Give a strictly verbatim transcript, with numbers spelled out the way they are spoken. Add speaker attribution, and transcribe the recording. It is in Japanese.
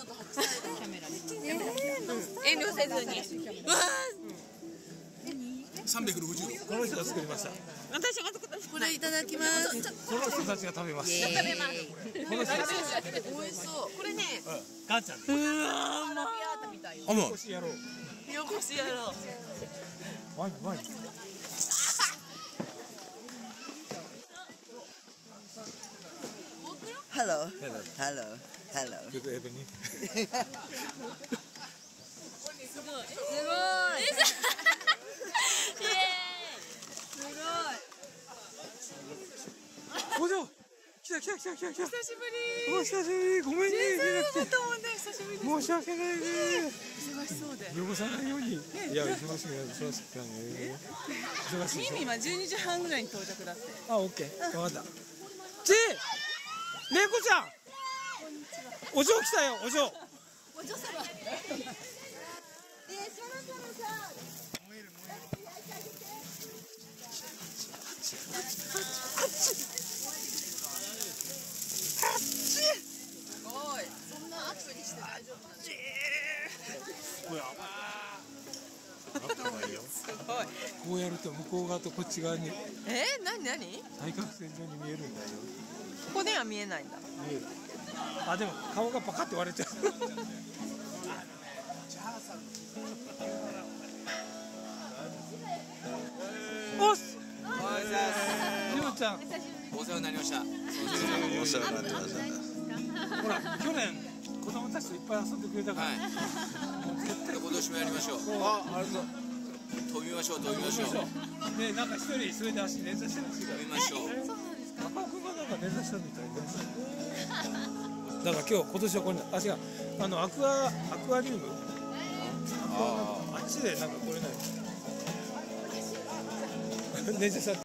Speaker 1: 遠慮せずに。わあ。
Speaker 2: 三百六十度。この人が作りました。
Speaker 1: 私が作った。
Speaker 3: これいただきます。
Speaker 2: この人たちが食べます。
Speaker 1: 食べます。
Speaker 2: この人たち。
Speaker 3: 美味しそう。
Speaker 1: これね。
Speaker 2: 母ちゃん。
Speaker 1: うわー、マビアータみたいよ。
Speaker 2: あもう。よこしやろう。
Speaker 1: よこしやろう。
Speaker 2: ワインワイン。
Speaker 3: Hello. Hello. Hello. Hello.
Speaker 2: Good evening.
Speaker 1: すごい。すごい。
Speaker 2: お嬢。来た来た来た来た来た。
Speaker 1: 久しぶり。
Speaker 2: お久しぶり。ごめんね。
Speaker 1: 全然またもんね、久しぶりです。
Speaker 2: 申し訳ないね。
Speaker 1: 忙しそうで。
Speaker 2: 汚さないように。いや忙しくない忙しくないね。忙しい。
Speaker 1: ミミはじゅうにじはんぐらいに到着だって。
Speaker 2: あ、オッケー。わかった。ち、猫ちゃん。お嬢来たよ、お嬢。
Speaker 1: お嬢様。で、そろそろさ。燃える燃える。すごい。そんなアップにして大丈夫なの？
Speaker 2: これす
Speaker 1: ごい。
Speaker 2: こうやると向こう側とこっち側に。
Speaker 1: えー、なになに？
Speaker 2: 対角線上に見えるんだよ。
Speaker 1: ここでは見えないんだ。
Speaker 2: 見える。あ、でも顔がパカって割れちゃう。おっす。りょうちゃん。
Speaker 4: お世話になりました。
Speaker 3: お世話になってました。
Speaker 2: ほら、去年子供たちといっぱい遊んでくれたから。
Speaker 4: 今年もやりましょう。
Speaker 2: あ、ありがとう。
Speaker 4: 飛びましょう、飛びましょう。
Speaker 2: ね、なんか一人それで足捻挫してるらしいから。
Speaker 4: 飛びましょう。
Speaker 2: 高尾君がなんか捻挫したみたいね。だから今日今年はこれ、あ、違う、あのアクアアクアリウム。あっちでなんかこれない。捻挫した。